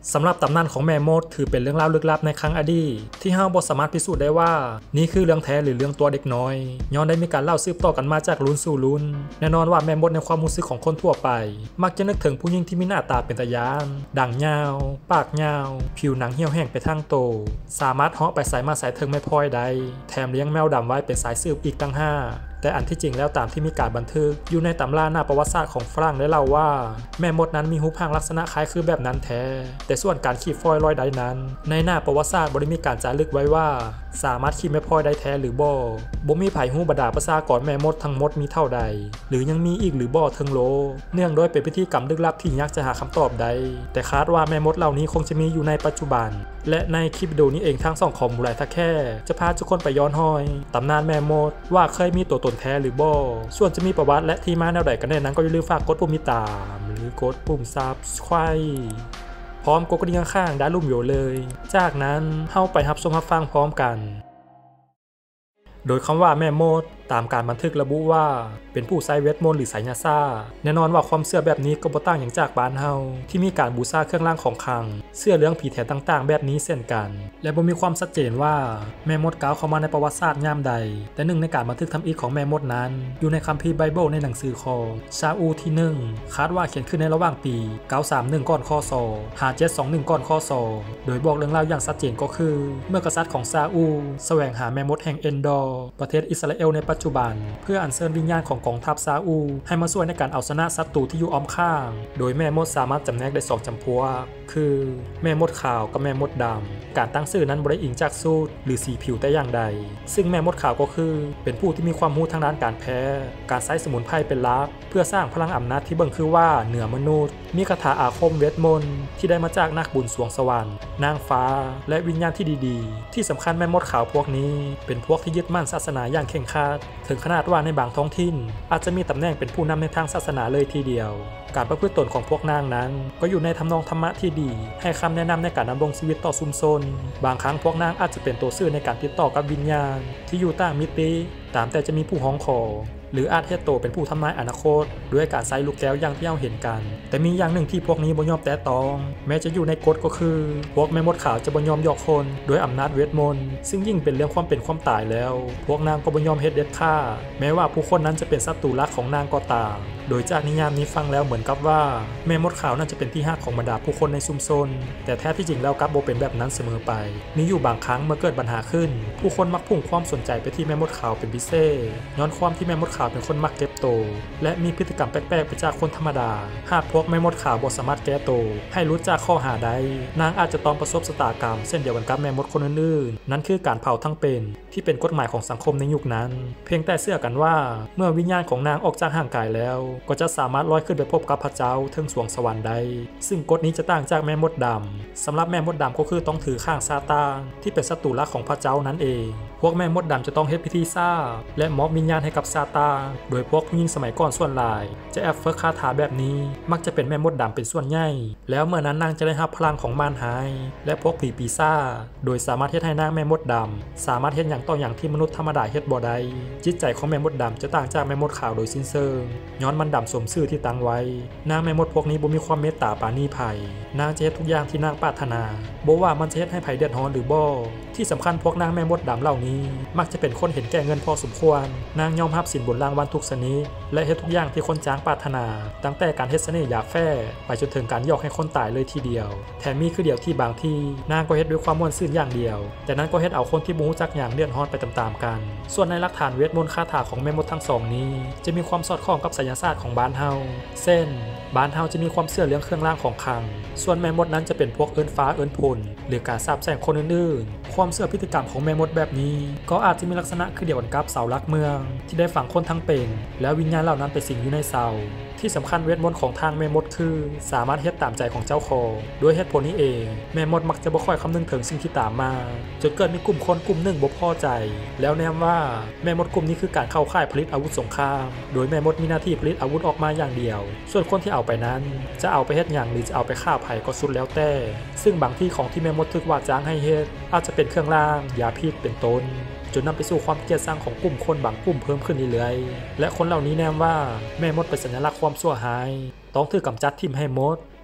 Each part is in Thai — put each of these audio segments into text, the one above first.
สำหรับตำนานของแม่มดถือเป็นเรื่องเล่าลึกลับในครั้งอดีตที่เราบ่สามารถพิสูจน์ได้ว่านี่คือเรื่องแท้หรือเรื่องตัวเด็กน้อยย้อนได้มีการเล่าสืบต่อกันมาจากรุ่นสู่รุ่นแน่นอนว่าแม่มดในความรู้สึกของคนทั่วไปมักจะนึกถึงผู้หญิงที่มีหน้าตาเป็นตาย้านด่างยาวปากยาวผิวหนังเหี่ยวแห้งไปทางโตสามารถเหาะไปสายมาสายเทิงไม่พลอยใดแถมเลี้ยงแมวดำไว้เป็นสายสืบอีกตั้งห้าแต่อันที่จริงแล้วตามที่มีการบันทึกอยู่ในตำราหน้าประวัติศาสตร์ของฝรั่งได้เล่าว่าแม่มดนั้นมีรูปร่างลักษณะคล้ายคือแบบนั้นแท้แต่ส่วนการขีดฟอยล์ลอยใดนั้นในหน้าประวัติศาสตร์บ่ได้มีการจารึกไว้ว่าสามารถขีดแม่พลอยได้แท้หรือบ่มีไผฮู้บรรดาประชากรแม่มดทั้งหมดมีเท่าใดหรือยังมีอีกหรือบ่ถึงโลเนื่องโดยเป็นพิธีกรรมลึกลับที่ยากจะหาคำตอบใดแต่คาดว่าแม่มดเหล่านี้คงจะมีอยู่ในปัจจุบันและในคลิปวิดีโอนี้เองทั้งสองของมูไรทักแค่จะพาทุกคนไปย้อนห้อยตำนานแม่มดว่าเคยมีตัวตนแท้หรือบ่ส่วนจะมีประวัติและที่มาแนวใดกันแน่นั้นก็อย่าลืมฝากกดปุ่มติดตามหรือกดปุ่ม Subscribe พร้อมกดกระดิ่งข้างๆด้านลุ่มโยเลยจากนั้นเข้าไปรับชมรับฟังพร้อมกันโดยคำว่าแม่มดตามการบันทึกระบุว่าเป็นผู้ใช้เวทมนต์หรือไสยศาสตร์แน่นอนว่าความเชื่อแบบนี้ก็บ่ต่างอย่างจากบ้านเฮาที่มีการบูชาเครื่องรางของขลังเชื่อเรื่องผีแถนต่างๆแบบนี้เช่นกันและบ่มีความชัดเจนว่าแม่มดกล่าวเข้ามาในประวัติศาสตร์ยามใดแต่หนึ่งในการบันทึกทำอิฐของแม่มดนั้นอยู่ในคัมภีร์ไบเบิลในหนังสือของซาอูที่1คาดว่าเขียนขึ้นในระหว่างปี931ก่อนคศ5721ก่อนคศโดยบอกเรื่องราวอย่างชัดเจนก็คือเมื่อกษัตริย์ของซาอูแสวงหาแม่มดแห่งเอนดอร์ประเทศอิสราเอลในปัจจุบันเพื่ออัญเชิญวิญญาณของกองทัพซาอูให้มาช่วยในการเอาชนะศัตรูที่อยู่อ้อมข้างโดยแม่มดสามารถจำแนกได้2จำพวกคือแม่มดขาวกับแม่มดดำการตั้งชื่อนั้นบ่ได้อิงจากสูตรหรือสีผิวแต่อย่างใดซึ่งแม่มดขาวก็คือเป็นผู้ที่มีความรู้ทางด้านการแพทย์การใช้สมุนไพรเป็นหลักเพื่อสร้างพลังอำนาจที่เบิ่งคือว่าเหนือมนุษย์มีคาถาอาคมเวทมนต์ที่ได้มาจากนักบุญสวงสวรรค์นางฟ้าและวิญญาณที่ดีๆที่สำคัญแม่มดขาวพวกนี้เป็นพวกที่ยึดมั่นศาสนาอย่างเคร่งครัดถึงขนาดว่าในบางท้องถิ่นอาจจะมีตำแหน่งเป็นผู้นำในทางศาสนาเลยทีเดียวการประพฤติตนของพวกนางนั้นก็อยู่ในทำนองธรรมะที่ดีให้คำแนะนำในการดำรงชีวิตต่อชุมชนบางครั้งพวกนางอาจจะเป็นตัวสื่อในการติดต่อกับวิญญาณที่อยู่ต่างมิติตามแต่จะมีผู้ฮ้องขอหรืออาจเฮ็ดโตเป็นผู้ทำนายอนาคตด้วยการใช้ลูกแก้วอย่างที่เราเห็นกันแต่มีอย่างหนึ่งที่พวกนี้บ่ยอมแตะต้องแม้จะอยู่ในกฎก็คือพวกแม่มดขาวจะบ่ยอมยกคนด้วยอำนาจเวทมนต์ซึ่งยิ่งเป็นเรื่องความเป็นความตายแล้วพวกนางก็บ่ยอมเฮ็ดเด็ดขาดแม้ว่าผู้คนนั้นจะเป็นศัตรูรักของนางก็ตามโดยจากนิยามนี้ฟังแล้วเหมือนกับว่าแม่มดขาวน่าจะเป็นที่ฮักของบรรดาผู้คนในชุมชนแต่แท้ที่จริงแล้วกลับบ่เป็นแบบนั้นเสมอไปมีอยู่บางครั้งเมื่อเกิดปัญหาขึ้นผู้คนมักพุ่งความสนใจไปที่แม่มดขาวเป็นพิเศษย้อนความที่แม่มดขาวเป็นคนมักเก็บโตและมีพฤติกรรมแปลกๆไปจากคนธรรมดาหากพวกแม่มดขาวบ่สามารถแก้โตให้รู้จักข้อหาใดนางอาจจะต้องประสบชะตากรรมเช่นเดียวกันกับแม่มดคนอื่นๆนั่นคือการเผาทั้งเป็นที่เป็นกฎหมายของสังคมในยุคนั้นเพียงแต่เชื่อกันว่าเมื่อวิญญาณของนางออกจากร่างกายแล้วก็จะสามารถลอยขึ้นไปพบกับพระเจ้าถึงสวงสวรรค์ได้ซึ่งกฎนี้จะต่างจากแม่มดดำสำหรับแม่มดดำก็คือต้องถือข้างซาตานที่เป็นศัตรูรักของพระเจ้านั่นเองพวกแม่มดดำจะต้องเฮ็ดพิธีซ่าและมอบวิญญาณให้กับซาตานโดยพวกผู้หญิงสมัยก่อนส่วนหลายจะแอบฝึกคาถาแบบนี้มักจะเป็นแม่มดดำเป็นส่วนใหญ่แล้วเมื่อนั้นนางจะได้รับพลังของมารหายและพวกผีปีศาจโดยสามารถเฮ็ดให้นางแม่มดดำสามารถเฮ็ดอย่างต่ออย่างที่มนุษย์ธรรมดาเฮ็ดบ่ได้จิตใจของแม่มดดำจะต่างจากแม่มดขาวโดยสิ้นเชิงย้อนมันดำสมชื่อที่ตั้งไว้นางแม่มดพวกนี้บ่มีความเมตตาปราณีภัยนางจะเฮ็ดทุกอย่างที่นางปรารถนาบ่ว่ามันจะเฮ็ดให้ไผเดือดร้อนหรือบ่ที่สำคัญพวกนางแม่มดดำเหล่านี้มักจะเป็นคนเห็นแก่เงินพอสมควรนางยอมรับสินบนรางวัลทุกชนิดและเฮ็ดทุกอย่างที่คนจ้างปรารถนาตั้งแต่การเฮ็ดเสน่ห์หยาแฝไปจนถึงการหยอกให้คนตายเลยทีเดียวแถมมีคือเดียวที่บางที่นางก็เฮ็ดด้วยความม่วนซื่นอย่างเดียวแต่นั้นก็เฮ็ดเอาคนที่บ่รู้จักอย่างเดือดร้อนไปตามๆกันส่วนในหลักฐานเวทมนต์คาถาของแม่มดทั้งสองนี้จะมีความสอดคล้องกับไสยศาสตร์ของบ้านเฮาเช่นบ้านเฮาจะมีความเชื่อเรื่องเครื่องรางของขลังส่วนแม่มดนั้นจะเป็นพวกเอิ้นฟ้าเอิ้นพลหรือการสาปแช่งคนอื่นๆความเชื่อพฤติกรรมของแม่มดแบบนี้ก็อาจจะมีลักษณะคือเดียวกันกับเสาหลักเมืองที่ได้ฝังคนทั้งเป็นแล้ววิญญาณเหล่านั้นไปสิงอยู่ในเสาที่สำคัญเวทมนต์ของทางแม่มดคือสามารถเฮ็ดตามใจของเจ้าของด้วยเหตุผลนี้เองแม่มดมักจะบ่ค่อยคำนึงถึงสิ่งที่ตามมาจนเกิดมีกลุ่มคนกลุ่มหนึ่งบ่พอใจแล้วแนมว่าแม่มดกลุ่มนี้คือการเข้าค่ายผลิตอาวุธสงครามโดยแม่มดมีหน้าที่ผลิตอาวุธออกมาอย่างเดียวส่วนคนที่เอาไปนั้นจะเอาไปเฮ็ดหยังหรือจะเอาไปฆ่าไผก็สุดแล้วแต่ซึ่งบางที่ของที่แม่มดถึกว่าจ้างให้เฮ็ดอาจจะเป็นเครื่องรางยาพิษเป็นต้นจนนำไปสู่ความเกลียดชังของกลุ่มคนบางกลุ่มเพิ่มขึ้นเรื่อยๆและคนเหล่านี้แนมว่าแม่มดเป็นสัญลักษณ์ความชั่วร้ายต้องถูกกำจัดทิ่มให้หมด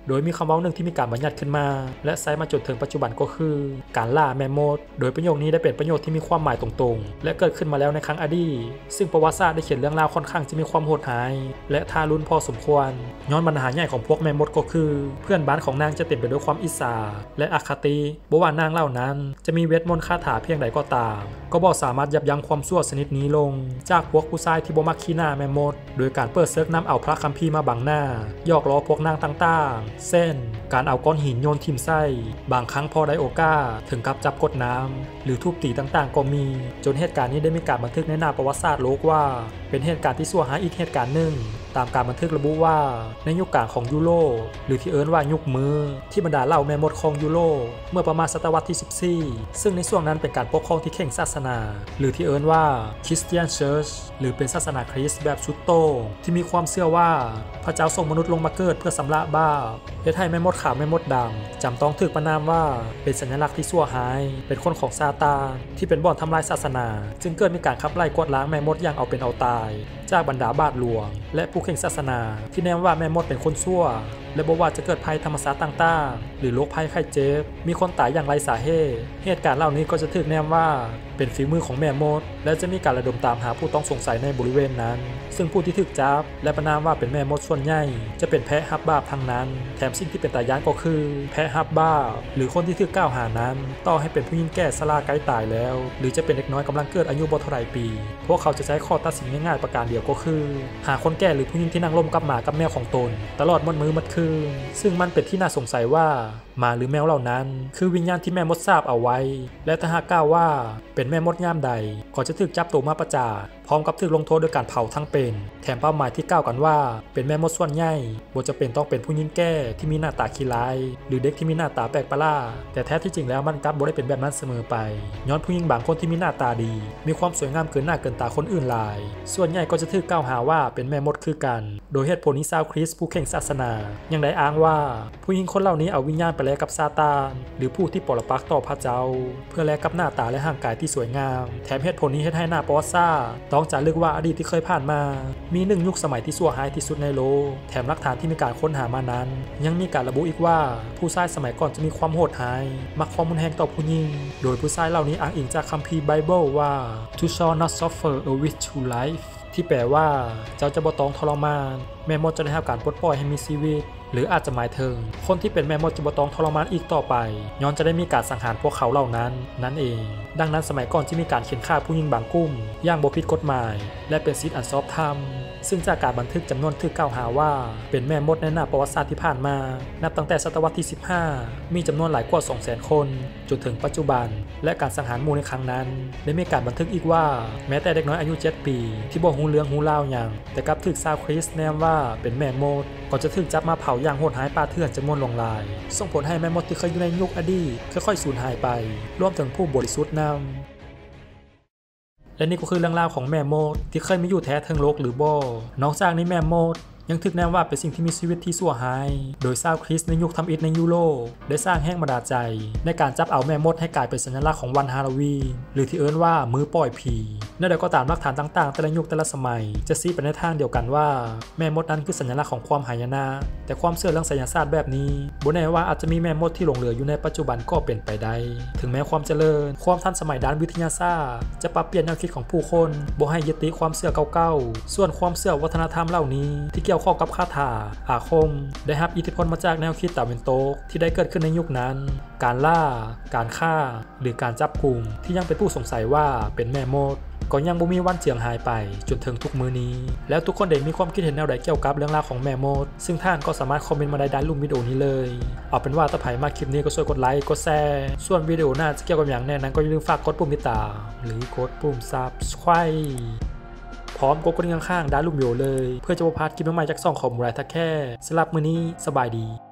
โดยมีคำเว้าหนึ่งที่มีการบัญญัติขึ้นมาและใช้มาจนถึงปัจจุบันก็คือการล่าแมมมธโดยประโยคนี้ได้เป็นประโยคที่มีความหมายตรงๆและเกิดขึ้นมาแล้วในครั้งอดีตซึ่งประวัติศาสตร์ได้เขียนเรื่องราวค่อนข้างจะมีความโหดร้ายและทารุณพอสมควรย้อนปัญหาใหญ่ของพวกแมมมธก็คือเพื่อนบ้านของนางจะเต็มไปด้วยความอิจฉาและอคติบ่ว่านางเหล่านั้นจะมีเวทมนต์คาถาเพียงใดก็ตามก็บ่สามารถยับยั้งความชั่วชนิดนี้ลงจากพวกผู้ชายที่บ่มักขี้หน้าแมมมธโดยการเปิดเซิร์ฟนำเอาพระคัมภีร์มาบังหน้าหยอกล้อพวกนางต่างๆเช่นการเอาก้อนหินโยนทิ่มไส้บางครั้งพอได้โอกาสถึงกับจับกดน้ำหรือทุบตีต่างๆก็มีจนเหตุการณ์นี้ได้มีการบันทึกในหน้าประวัติศาสตร์โลกว่าเป็นเหตุการณ์ที่ชั่วร้ายอีกเหตุการณ์หนึ่งตามการบันทึกระบุว่าในยุคกลางของยุโรปหรือที่เอิ้นว่ายุคมือที่บรรดาเหล่าแม่มดของยุโรปเมื่อประมาณศตวรรษที่14ซึ่งในช่วงนั้นเป็นการปกครองที่เข่งศาสนาหรือที่เอิ้นว่า Christian Church หรือเป็นศาสนาคริสต์แบบสุดโต่งที่มีความเชื่อว่าพระเจ้าส่งมนุษย์ลงมาเกิดเพื่อชำระบาปเฮ็ดให้แม่มดขาวแม่มดดำจำต้องถูกประณามว่าเป็นสัญลักษณ์ที่ชั่วร้ายเป็นคนของซาตานที่เป็นบ่อนทำลายศาสนาจึงเกิดมีการขับไล่กวาดล้างแม่มดอย่างเอาเป็นเอาตายจากบรรดาบาทหลวงและผู้เข่งศาสนาที่แนมว่าแม่มดเป็นคนชั่วและบอกว่าจะเกิดภัยธรรมชาติต่างๆหรือโรคภัยไข้เจ็บมีคนตายอย่างไรสาเหตุการณ์เหล่านี้ก็จะถูกแนมว่าเป็นฝีมือของแม่มดและจะมีการระดมตามหาผู้ต้องสงสัยในบริเวณนั้นซึ่งผู้ที่ถูกจับและประณามว่าเป็นแม่มดส่วนใหญ่จะเป็นแพะฮับบาปทั้งนั้นแถมสิ่งที่เป็นตาย้านก็คือแพะฮับบาปหรือคนที่ถูกกล่าวหานั้นต่อให้เป็นผู้หญิงแก่ชราใกล้ตายแล้วหรือจะเป็นเด็กน้อยกำลังเกิดอายุบ่เท่าไหร่ปีพวกเขาจะใช้ข้อตัดสินง่ายๆประการเดียวก็คือหาคนแก่หรือผู้หญิงที่นั่งร่วมกับหมากับแมวของตนตลอดมื้อมื้อคืนซึ่งมันเป็นที่น่าสงสัยว่าหมาหรือแมวเหล่านั้นคือวิญญาณที่แม่มดทราบเอาไว้และถ้าหากกล่าวว่าเป็นแม่มดย่ามใดก็จะถูกจับตัวมาประจานพร้อมกับถูกลงโทษด้วยการเผาทั้งเป็นแถมเป้าหมายที่กล่าวกันว่าเป็นแม่มดส่วนใหญ่บ่จะเป็นต้องเป็นผู้หญิงแก่ที่มีหน้าตาขี้ร้ายหรือเด็กที่มีหน้าตาแปลกประหลาดแต่แท้ที่จริงแล้วมันกลับบ่ได้เป็นแบบนั้นเสมอไปย้อนผู้หญิงบางคนที่มีหน้าตาดีมีความสวยงามเกินหน้าเกินตาคนอื่นหลายส่วนใหญ่ก็จะถูกกล่าวหาว่าเป็นแม่มดคือกันโดยเหตุผลนี้ชาวคริสต์ผู้เข่งศาสนายังได้อ้างว่าผู้หญิงคนเหล่านี้เอาวิญญาณไปแลกกับซาตานหรือผู้ที่ปรปักษ์ต่อพระเจ้าเพื่อแลกกับหน้าตาและร่างกายที่สวยงามแถมเหตุผลนี้เฮ็ดให้หน้าประวัติศาสตร์ต้องจารึกว่าอดีตที่เคยผ่านมามีหนึ่งยุคสมัยที่ชั่วร้ายที่สุดในโลกแถมหลักฐานที่มีการค้นหามานั้นยังมีการระบุอีกว่าผู้ชายสมัยก่อนจะมีความโหดร้ายมักความรุนแรงต่อผู้หญิงโดยผู้ชายเหล่านี้อ้างอิงจากคัมภีร์ไบเบิลว่า to shall not suffer a witch to life ที่แปลว่าเจ้าจะบ่ต้องทรมานแม่มดจะได้รับการปลดปล่อยให้มีชีวิตหรืออาจจะหมายถึงคนที่เป็นแม่มดจะบ่ต้องทรมานอีกต่อไปย้อนจะได้มีการสังหารพวกเขาเหล่านั้นนั่นเองดังนั้นสมัยก่อนที่มีการเข็นฆ่าผู้หญิงบางกลุ่มอย่างบ่ผิดกฎหมายและเป็นสิทธิอันชอบธรรมซึ่งจากการบันทึกจำนวนถูกกล่าวหาว่าเป็นแม่มดในหน้าประวัติศาสตร์ที่ผ่านมานับตั้งแต่ศตวรรษที่15มีจำนวนหลายกว่า 200,000 คนจนถึงปัจจุบันและการสังหารหมู่ในครั้งนั้นได้มีการบันทึกอีกว่าแม้แต่เด็กน้อยอายุ7 ปีที่บ่ฮู้เรื่องฮู้ราวหยังแต่กลับถูกชาวคริสต์แนมว่าเป็นแม่มดก็จะถูกจับมาเผาอย่างโหดร้ายป่าเถื่อนจำนวนหลงหลายส่งผลให้แม่มดที่เคยอยู่ในยุคอดีตค่อยๆสูญหายไปรวมถึงผู้บริสุทธิ์นำและนี่ก็คือเรื่องราวของแม่มดที่เคยมีอยู่แท้เทิงโลกหรือบ่นอกจากนี้แม่มดยังถูกแนมว่าเป็นสิ่งที่มีชีวิตที่ชั่วร้ายโดยชาวคริสต์ในยุคทำอิฐในยุโรปได้สร้างแรงบันดาลใจในการจับเอาแม่มดให้กลายเป็นสัญลักษณ์ของวันฮาโลวีนหรือที่เอิ้นว่ามือปล่อยผีนั่นใดก็ตามหลักฐานต่างๆแต่ละยุคแต่ละสมัยจะชี้ไปในทางเดียวกันว่าแม่มดนั้นคือสัญลักษณ์ของความหายนะแต่ความเชื่อเรื่องไสยศาสตร์แบบนี้บ่แน่ว่าอาจจะมีแม่มดที่หลงเหลืออยู่ในปัจจุบันก็เป็นไปได้ถึงแม้ความเจริญความทันสมัยด้านวิทยาศาสตร์จะปรับเปลี่ยนแนวคิดของผู้คนบ่ให้ยึดติดความเชื่อเก่าๆส่วนความเชื่อวัฒนธรรมเหล่านี้ที่เกี่ยวข้องกับคาถาอาคมได้รับอิทธิพลมาจากแนวคิดตะวันตกที่ได้เกิดขึ้นในยุคนั้นการล่าการฆ่าหรือการจับกุมที่ยังเป็นผู้สงสัยว่าเป็นแม่มดก็ยังบ่มีวันเจืองหายไปจนถึงทุกมื้อนี้แล้วทุกคนได้มีความคิดเห็นแนวใดเกี่ยวกับเรื่องราวของแม่มดซึ่งท่านก็สามารถคอมเมนต์มาได้ด้านลุ่มวิดีโอนี้เลยเอาเป็นว่าถ้าใครมาคลิปนี้ก็ช่วยกดไลค์กดแชร์ส่วนวิดีโอหน้าจะเกี่ยวกับอย่างแน่นั้นก็อย่าลืมฝากกดปุ่มติดตามหรือกดปุ่ม Subscribeพร้อมกดกระดิ่งข้างๆด้านลุ่มวิดีโอเลยเพื่อจะบ่พลาดคลิปใหม่ๆจากช่องของมูไรทักแค่สำหรับมื้อนี้สบายดี